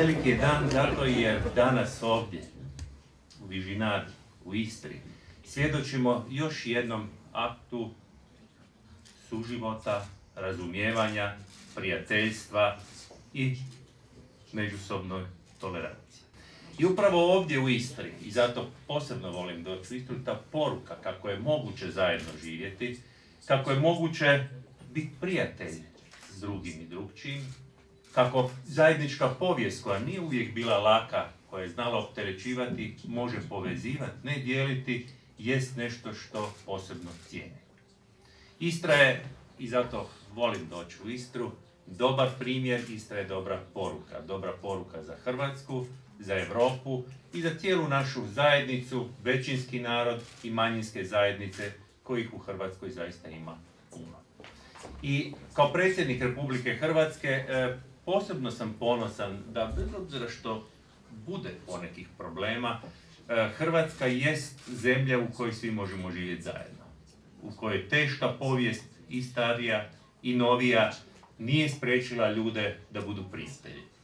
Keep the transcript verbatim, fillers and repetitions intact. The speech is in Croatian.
veliki je dan zato jer danas ovdje, u Vižinari, u Istri, svjedočimo još jednom aktu suživota, razumijevanja, prijateljstva i međusobnoj toleranciji. I upravo ovdje u Istri, i zato posebno volim doći u Istru, ta poruka kako je moguće zajedno živjeti, kako je moguće biti prijatelj s drugim i drugčijim, kako zajednička povijest koja nije uvijek bila laka, koja je znala opterećivati, može povezivati, ne dijeliti, jest nešto što posebno cijene. Istra je, i zato volim doći u Istru, dobar primjer, Istra je dobra poruka. Dobra poruka za Hrvatsku, za Europu i za cijelu našu zajednicu, većinski narod i manjinske zajednice kojih u Hrvatskoj zaista ima puno. I kao predsjednik Republike Hrvatske posebno sam ponosan da bez obzira što bude ponekih problema, Hrvatska jest zemlja u kojoj svi možemo živjeti zajedno. U kojoj je teška povijest i starija i novija nije spriječila ljude da budu prijatelji.